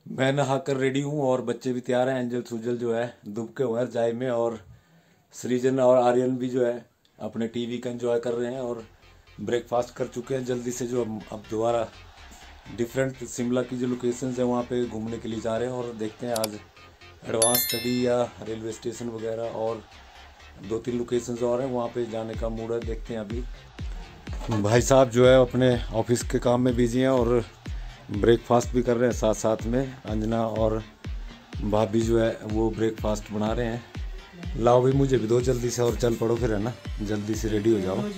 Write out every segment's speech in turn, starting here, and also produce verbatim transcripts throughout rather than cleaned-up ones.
मैं नहाकर रेडी हूँ और बच्चे भी तैयार हैं। एंजल सुजल जो है दुबके हुए हैं रजाई में, और सृजन और आर्यन भी जो है अपने टीवी का एंजॉय कर रहे हैं और ब्रेकफास्ट कर चुके हैं जल्दी से। जो हम अब दोबारा डिफरेंट शिमला की जो लोकेशंस हैं वहाँ पे घूमने के लिए जा रहे हैं, और देखते हैं आज एडवांस स्टडी या रेलवे स्टेशन वगैरह और दो तीन लोकेशंस और हैं वहाँ पे जाने का मूड है। देखते हैं। अभी भाई साहब जो है अपने ऑफिस के काम में बिजी हैं और ब्रेकफास्ट भी कर रहे हैं साथ साथ में। अंजना और भाभी जो है वो ब्रेकफास्ट बना रहे हैं। लाओ भाई मुझे भी दो जल्दी से, और चल पड़ो फिर, है ना, जल्दी से रेडी हो जाओ।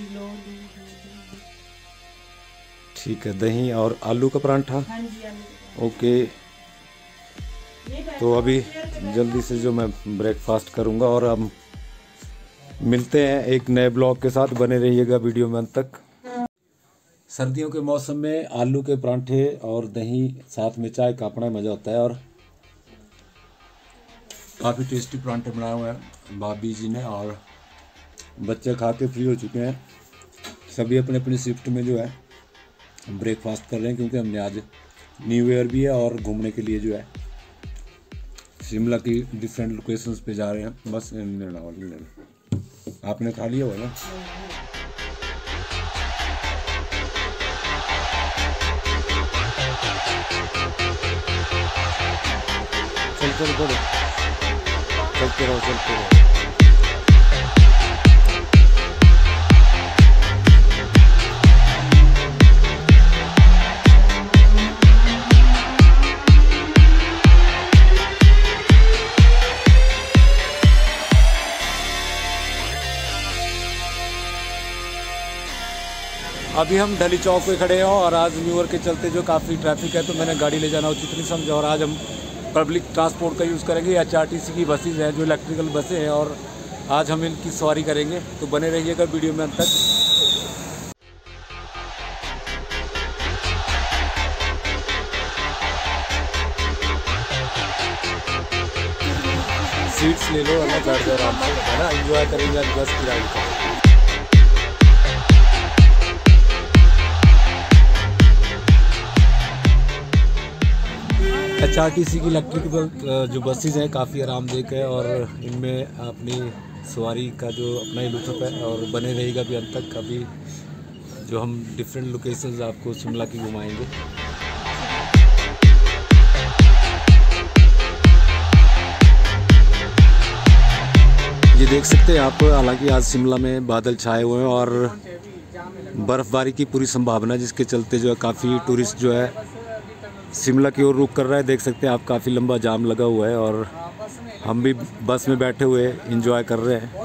ठीक है, दही और आलू का परांठा। ओके, तो अभी जल्दी से जो मैं ब्रेकफास्ट करूंगा और हम मिलते हैं एक नए ब्लॉग के साथ। बने रहिएगा वीडियो में अंत तक। सर्दियों के मौसम में आलू के परांठे और दही साथ में चाय का अपना मज़ा होता है, और काफ़ी टेस्टी परांठे बनाए हुए हैं भाभी जी ने, और बच्चे खा के फ्री हो चुके हैं। सभी अपने अपनी शिफ्ट में जो है ब्रेकफास्ट कर रहे हैं, क्योंकि हमने आज न्यू ईयर भी है और घूमने के लिए जो है शिमला की डिफरेंट लोकेशंस पे जा रहे हैं। बस आपने खा लिया होगा ना? चलते रहो चलते रहो चलते रहो। अभी हम डली चौक पे खड़े हैं और आज न्यू ईयर के चलते जो काफ़ी ट्रैफिक है तो मैंने गाड़ी ले जाना उचित नहीं समझा, और आज हम पब्लिक ट्रांसपोर्ट का यूज़ करेंगे। एच आर टी सी की बसेज हैं जो इलेक्ट्रिकल बसें हैं, और आज हम इनकी सवारी करेंगे। तो बने रहिएगा वीडियो में अंत तक। सीट्स ले लो, अलग बैठ जाओ आराम से, है ना, एंजॉय करेंगे आज बस की राइड का। एच आर टी सी की इलेक्ट्रिकल जो बसेज हैं काफ़ी आरामदायक है, और इनमें अपनी सवारी का जो अपना ही लुत्फ़ है। और बने रहेगा भी अंत तक। अभी जो हम डिफरेंट लोकेशंस आपको शिमला की घुमाएंगे। ये देख सकते हैं आप, हालांकि आज शिमला में बादल छाए हुए हैं और बर्फ़बारी की पूरी संभावना, जिसके चलते जो है काफ़ी टूरिस्ट जो है शिमला की ओर रुख कर रहा है। देख सकते हैं आप, काफ़ी लंबा जाम लगा हुआ है और हम भी बस में बैठे हुए एंजॉय कर रहे हैं।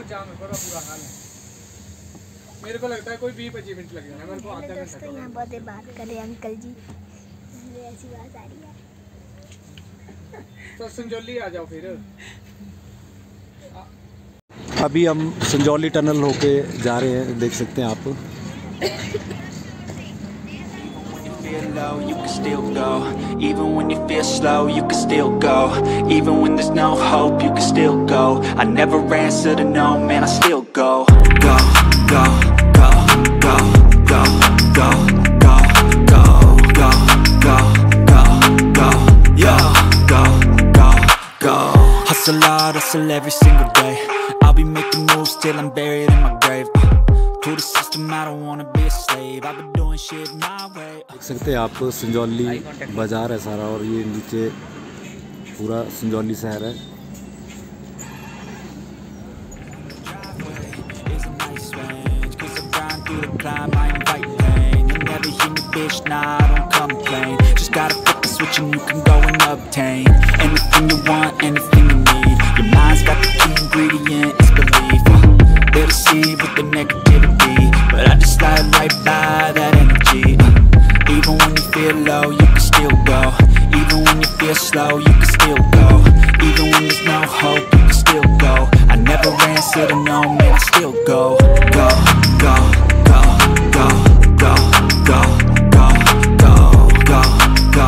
मेरे को लगता है कोई बीस पच्चीस मिनट लगेगा। मेरे को आधा घंटा यहाँ बहुत बात करें अंकल जी, ऐसी बात आ रही है। तो संजौली आ जाओ फिर। अभी हम संजौली टनल होके जा रहे हैं, देख सकते हैं आप। Low, you can still go. Even when you feel slow, you can still go. Even when there's no hope, you can still go. I never answer to no, man, I still go. Go, go, go, go, go, go, go, go, go, go, go, go, yo, go, go, go. Hustle hard, hustle every single day. I'll be making moves till I'm buried in my grave. To the system, I don't wanna be a slave. I've been doing shit my way. देख सकते हैं आप, संजौली बाजार है सारा, और ये नीचे पूरा संजौली शहर है। Switch and you can go and obtain anything you want, anything you need. Your mind's got the key ingredient, it's belief. They'll deceive with the negativity, but I just slide right by that energy. Even when you feel low, you can still go. Even when you feel slow, you can still go. Even when there's no hope, you can still go. I never answer to no, man, I still go. Go, go, go, go, go, go, go, go, go, go.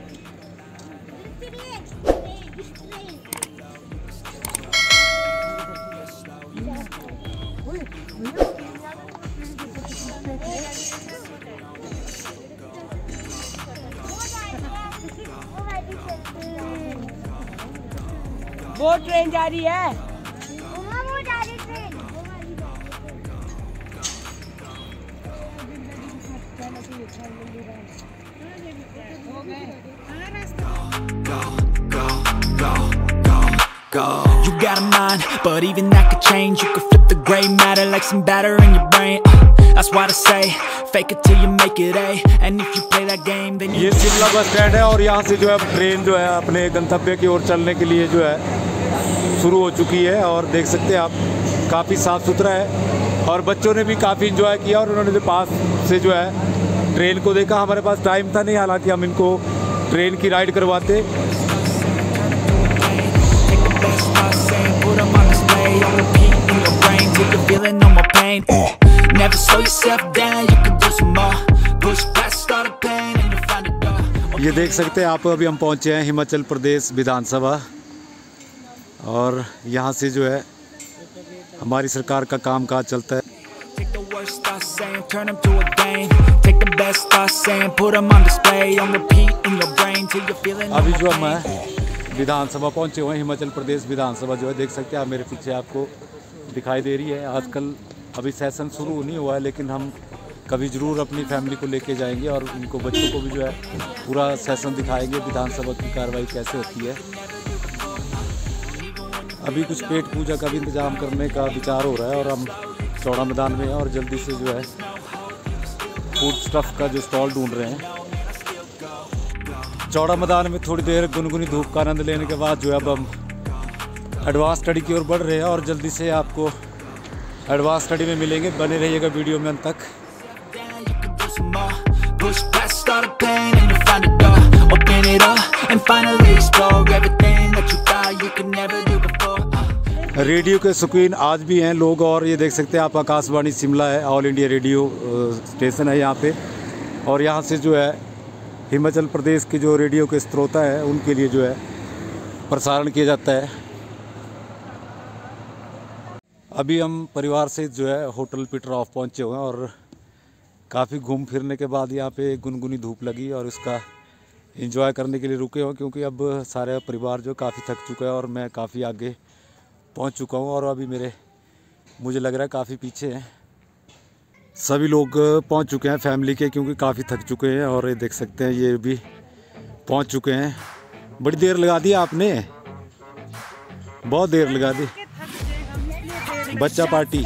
वो train जा रही है। वो जा रही train. Go. You got a mind, but even that could change. You could flip the gray matter like some batter in your brain. uh, That's why I say, fake it till you make it A. And if you play that game, then you... ये Shimla bus stand है और यहाँ से जो है train जो है अपने गंतव्य की ओर चलने के लिए जो है शुरू हो चुकी है। और देख सकते हैं आप, काफ़ी साफ़ सुथरा है और बच्चों ने भी काफ़ी इंजॉय किया और उन्होंने जो पास से जो है ट्रेन को देखा। हमारे पास टाइम था नहीं, हालांकि हम इनको ट्रेन की राइड करवाते। ये देख सकते हैं आप, अभी हम पहुंचे हैं हिमाचल प्रदेश विधानसभा और यहाँ से जो है हमारी सरकार का कामकाज चलता है। अभी जो हम विधानसभा पहुंचे हुए हैं, हिमाचल प्रदेश विधानसभा जो है देख सकते हैं आप, मेरे पीछे आपको दिखाई दे रही है। आजकल अभी सेशन शुरू नहीं हुआ है, लेकिन हम कभी ज़रूर अपनी फैमिली को लेके जाएंगे और उनको बच्चों को भी जो है पूरा सेशन दिखाएंगे विधानसभा की कार्रवाई कैसे होती है। अभी कुछ पेट पूजा का भी इंतज़ाम करने का विचार हो रहा है और हम चौड़ा मैदान में हैं और जल्दी से जो है फूड स्टफ़ का जो स्टॉल ढूंढ रहे हैं। चौड़ा मैदान में थोड़ी देर गुनगुनी धूप का आनंद लेने के बाद जो है अब हम एडवांस स्टडी की ओर बढ़ रहे हैं और जल्दी से आपको एडवांस स्टडी में मिलेंगे। बने रहिएगा वीडियो में अंत तक। रेडियो के शौकीन आज भी हैं लोग और ये देख सकते हैं आप, आकाशवाणी शिमला है, ऑल इंडिया रेडियो स्टेशन है यहाँ पे। और यहाँ से जो है हिमाचल प्रदेश के जो रेडियो के श्रोता हैं उनके लिए जो है प्रसारण किया जाता है। अभी हम परिवार से जो है होटल पीटर ऑफ पहुँचे हुए हैं और काफ़ी घूम फिरने के बाद यहाँ पे गुनगुनी धूप लगी और उसका एंजॉय करने के लिए रुके हुए, क्योंकि अब सारे परिवार जो काफ़ी थक चुका है और मैं काफ़ी आगे पहुँच चुका हूँ और अभी मेरे मुझे लग रहा है काफ़ी पीछे हैं। सभी लोग पहुँच चुके हैं फैमिली के, क्योंकि काफ़ी थक चुके हैं। और ये देख सकते हैं ये भी पहुँच चुके हैं। बड़ी देर लगा दी आपने, बहुत देर लगा दी। बच्चा पार्टी,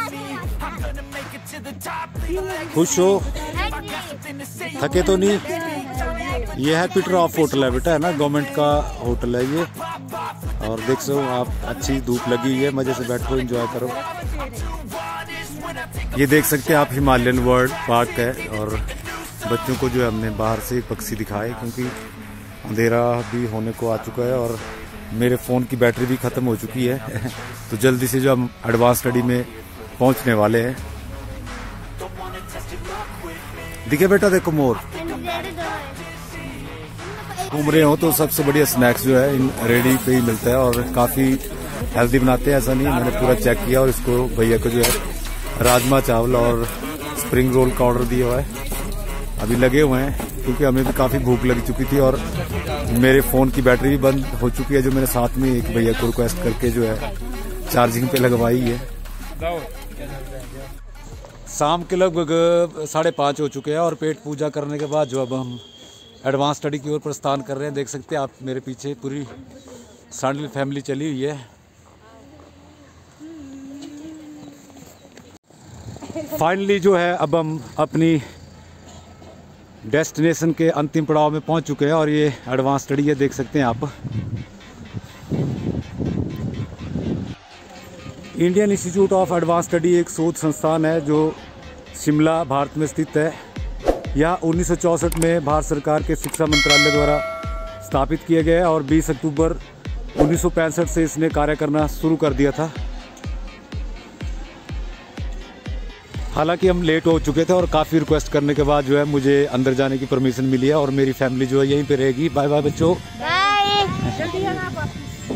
खुश हो, थके तो नहीं? ये है पीटर ऑफ होटल है बेटा, है ना, गवर्नमेंट का होटल है ये। और देख सो आप, अच्छी धूप लगी हुई है, मज़े से बैठो, एंजॉय करो। ये देख सकते हैं आप, हिमालयन वर्ल्ड पार्क है और बच्चों को जो है हमने बाहर से पक्षी दिखाए, क्योंकि अंधेरा भी होने को आ चुका है और मेरे फ़ोन की बैटरी भी ख़त्म हो चुकी है तो जल्दी से जो हम एडवांस स्टडी में पहुंचने वाले हैं। दिखे बेटा, देखो मोर। घूम रहे हो तो सबसे बढ़िया स्नैक्स जो है इन रेडी पे ही मिलता है और काफ़ी हेल्दी बनाते हैं, ऐसा नहीं है, मैंने पूरा चेक किया। और इसको भैया को जो है राजमा चावल और स्प्रिंग रोल का ऑर्डर दिया हुआ है। अभी लगे हुए हैं क्योंकि हमें भी काफ़ी भूख लग चुकी थी और मेरे फ़ोन की बैटरी भी बंद हो चुकी है, जो मैंने साथ में एक भैया को रिक्वेस्ट करके जो है चार्जिंग पे लगवाई है। शाम के लगभग साढ़े पाँच हो चुके हैं और पेट पूजा करने के बाद जो अब हम एडवांस स्टडी की ओर प्रस्थान कर रहे हैं। देख सकते हैं आप, मेरे पीछे पूरी सांडल फैमिली चली हुई है। फाइनली जो है अब हम अपनी डेस्टिनेशन के अंतिम पड़ाव में पहुंच चुके हैं और ये एडवांस स्टडी है, देख सकते हैं आप। Indian institute of advance study एक शोध संस्थान है जो शिमला भारत में स्थित है। यह उन्नीस सौ चौंसठ में भारत सरकार के शिक्षा मंत्रालय द्वारा स्थापित किया गया है और बीस अक्टूबर उन्नीस सौ पैंसठ से इसने कार्य करना शुरू कर दिया था। हालांकि हम लेट हो चुके थे और काफ़ी रिक्वेस्ट करने के बाद जो है मुझे अंदर जाने की परमिशन मिली है और मेरी फैमिली जो है यहीं पे रहेगी। बाय बाय बच्चों, बाय। जल्दी आना वापस।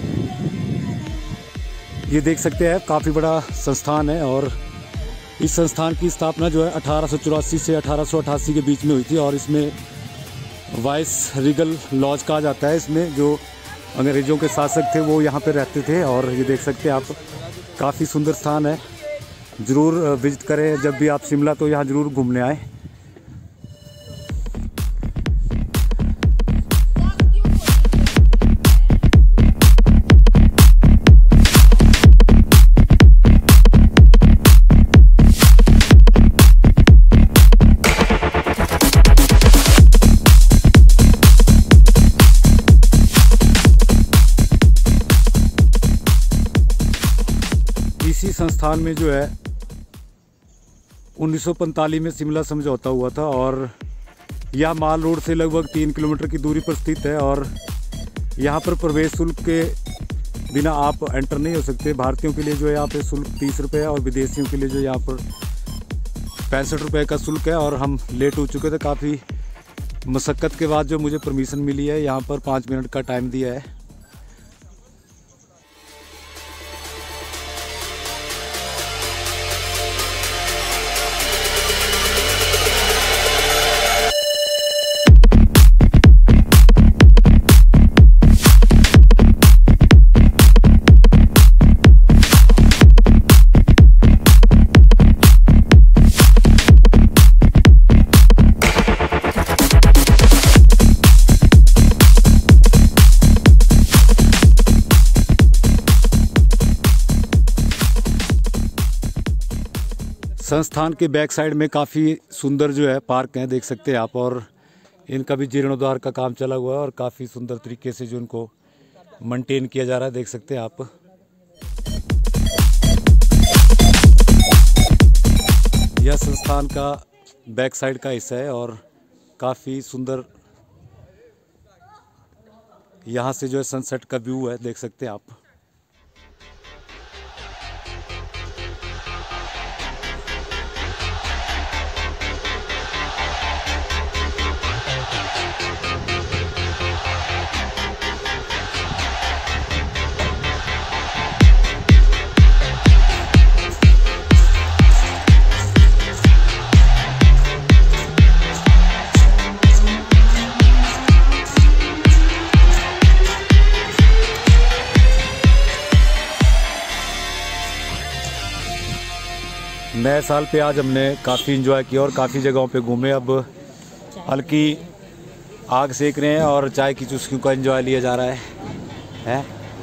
ये देख सकते हैं काफ़ी बड़ा संस्थान है और इस संस्थान की स्थापना जो है अठारह सौ चौरासी से अठारह सौ अठासी के बीच में हुई थी और इसमें वाइस रीगल लॉज कहा जाता है। इसमें जो अंग्रेज़ों के शासक थे वो यहाँ पे रहते थे और ये देख सकते हैं आप, काफ़ी सुंदर स्थान है। ज़रूर विजिट करें जब भी आप शिमला, तो यहाँ ज़रूर घूमने आए। इसी संस्थान में जो है उन्नीस सौ पैंतालीस में शिमला समझौता हुआ था और यह माल रोड से लगभग तीन किलोमीटर की दूरी पर स्थित है और यहाँ पर प्रवेश शुल्क के बिना आप एंटर नहीं हो सकते। भारतीयों के लिए जो है यहाँ पे शुल्क तीस रुपये है और विदेशियों के लिए जो यहाँ पर पैंसठ रुपये का शुल्क है। और हम लेट हो चुके थे, काफ़ी मशक्क़त के बाद जो मुझे परमिशन मिली है, यहाँ पर पाँच मिनट का टाइम दिया है। संस्थान के बैक साइड में काफ़ी सुंदर जो है पार्क हैं, देख सकते हैं आप, और इनका भी जीर्णोद्धार का काम चला हुआ है और काफ़ी सुंदर तरीके से जो इनको मेंटेन किया जा रहा है, देख सकते हैं आप। यह संस्थान का बैक साइड का हिस्सा है और काफ़ी सुंदर यहाँ से जो है सनसेट का व्यू है, देख सकते हैं आप। नए साल पे आज हमने काफ़ी एंजॉय किया और काफ़ी जगहों पे घूमे। अब हल्की आग सेक रहे हैं और चाय की चुस्कियों का एंजॉय लिया जा रहा है, है?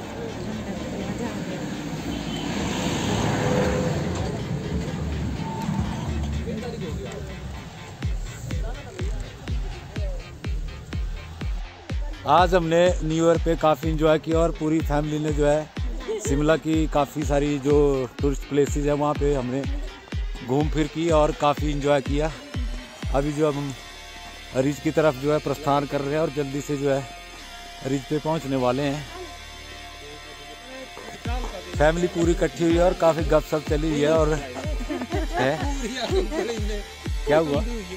आज हमने न्यू ईयर पे काफ़ी एंजॉय किया और पूरी फैमिली ने जो है शिमला की काफ़ी सारी जो टूरिस्ट प्लेसेस है वहाँ पे हमने घूम फिर की और काफ़ी एंजॉय किया। अभी जो हम रिज की तरफ जो है प्रस्थान कर रहे हैं और जल्दी से जो है रिज पे पहुंचने वाले हैं। फैमिली पूरी इकट्ठी हुई है और काफ़ी गपशप चली हुई है। और है क्या हुआ?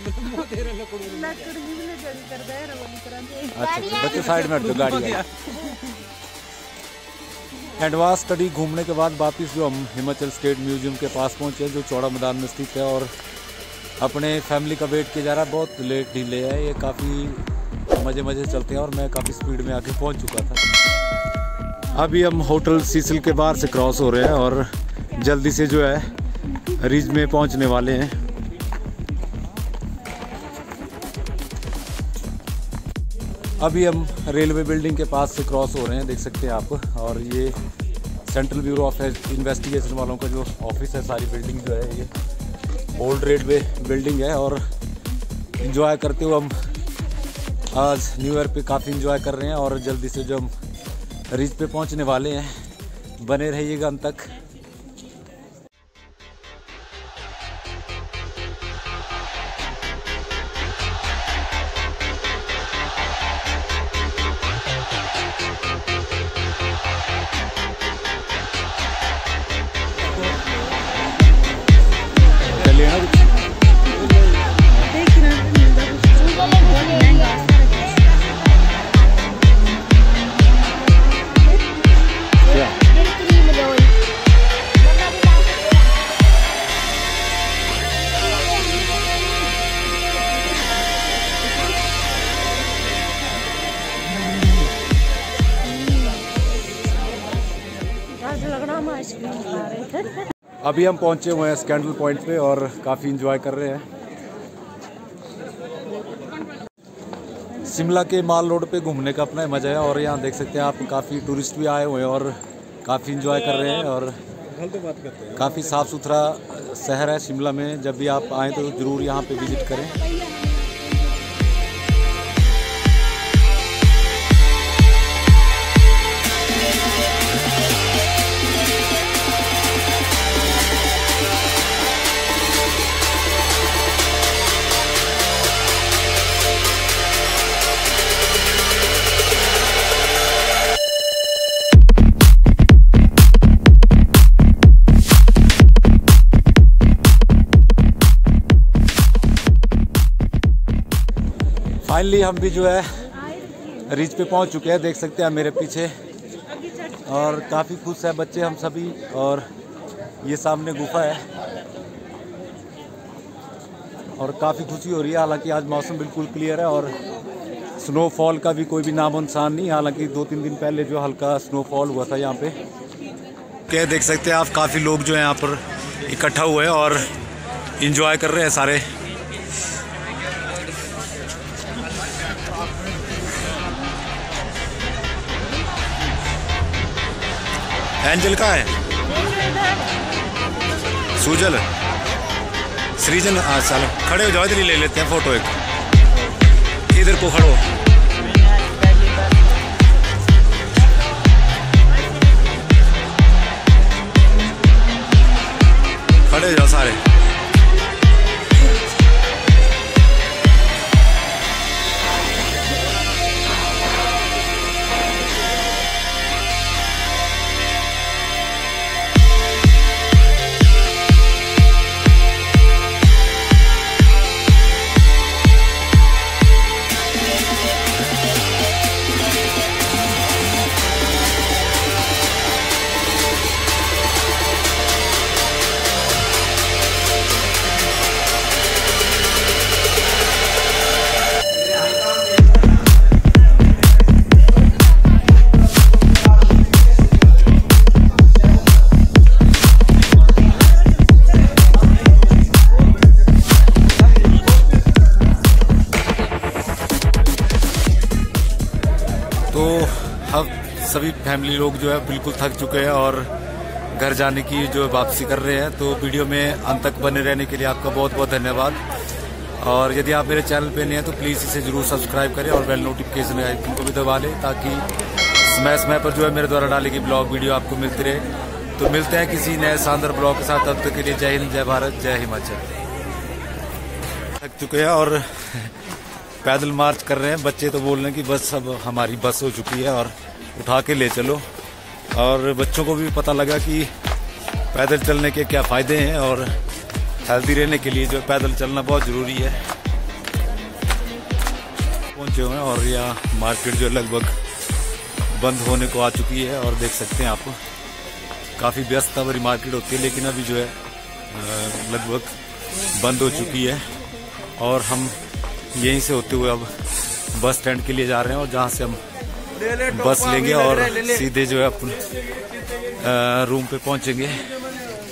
अच्छा बच्चे साइड में हट दो, गाड़ी है। एडवांस स्टडी घूमने के बाद वापस जो हम हिमाचल स्टेट म्यूजियम के पास पहुंचे, जो चौड़ा मैदान में स्थित है और अपने फैमिली का वेट किया जा रहा है। बहुत लेट डिले है, ये काफ़ी मज़े मज़े से चलते हैं और मैं काफ़ी स्पीड में आके पहुंच चुका था। अभी हम होटल सीसिल के बाहर से क्रॉस हो रहे हैं और जल्दी से जो है रिज में पहुंचने वाले हैं। अभी हम रेलवे बिल्डिंग के पास से क्रॉस हो रहे हैं, देख सकते हैं आप। और ये सेंट्रल ब्यूरो ऑफ इन्वेस्टिगेशन वालों का जो ऑफिस है, सारी बिल्डिंग जो है ये ओल्ड रेलवे बिल्डिंग है। और एंजॉय करते हुए हम आज न्यू ईयर पे काफ़ी एंजॉय कर रहे हैं और जल्दी से जो हम रिज पे पहुंचने वाले हैं, बने रहिएगा अंत तक। आइसक्रीम खा रहे थे। अभी हम पहुंचे हुए हैं स्कैंडल पॉइंट पे और काफ़ी इंजॉय कर रहे हैं। शिमला के माल रोड पे घूमने का अपना मज़ा है और यहाँ देख सकते हैं आप काफ़ी टूरिस्ट भी आए हुए हैं और काफ़ी इंजॉय कर रहे हैं और काफ़ी साफ़ सुथरा शहर है शिमला में। जब भी आप आएँ तो ज़रूर यहाँ पे विज़िट करें। फाइनली हम भी जो है रिच पे पहुंच चुके हैं, देख सकते हैं मेरे पीछे, और काफ़ी खुश है बच्चे हम सभी। और ये सामने गुफा है और काफ़ी खुशी हो रही है। हालांकि आज मौसम बिल्कुल क्लियर है और स्नोफॉल का भी कोई भी नामो निशान नहीं। हालांकि दो तीन दिन पहले जो हल्का स्नोफॉल हुआ था यहाँ पे। क्या देख सकते हैं आप, काफ़ी लोग जो है यहाँ पर इकट्ठा हुए हैं और इंजॉय कर रहे हैं सारे। एंजल का है, सुजल, सृजन। हाँ चलो खड़े हो जाओ, इधर ही ले लेते हैं फोटो एक। इधर को खड़ो, खड़े हो जाओ सारे। तो अब सभी फैमिली लोग जो है बिल्कुल थक चुके हैं और घर जाने की जो वापसी कर रहे हैं। तो वीडियो में अंत तक बने रहने के लिए आपका बहुत बहुत धन्यवाद। और यदि आप मेरे चैनल पे नहीं हैं तो प्लीज़ इसे ज़रूर सब्सक्राइब करें और बेल नोटिफिकेशन आइकन को भी दबा लें, ताकि समय समय पर जो है मेरे द्वारा डाली गई ब्लॉग वीडियो आपको मिलती रहे। तो मिलते हैं किसी नए शानदार ब्लॉग के साथ। तब तक के लिए जय हिंद, जय भारत, जय हिमाचल। थक चुके हैं और पैदल मार्च कर रहे हैं। बच्चे तो बोल रहे हैं कि बस अब हमारी बस हो चुकी है और उठा के ले चलो। और बच्चों को भी पता लगा कि पैदल चलने के क्या फ़ायदे हैं और हेल्दी रहने के लिए जो पैदल चलना बहुत ज़रूरी है। पहुँचे हुए हैं और यहाँ मार्केट जो लगभग बंद होने को आ चुकी है और देख सकते हैं आप, काफ़ी व्यस्त भरी मार्केट होती है, लेकिन अभी जो है लगभग बंद हो चुकी है। और हम यहीं से होते हुए अब बस स्टैंड के लिए जा रहे हैं और जहाँ से हम बस लेंगे और सीधे जो है अपन रूम पे पहुँचेंगे।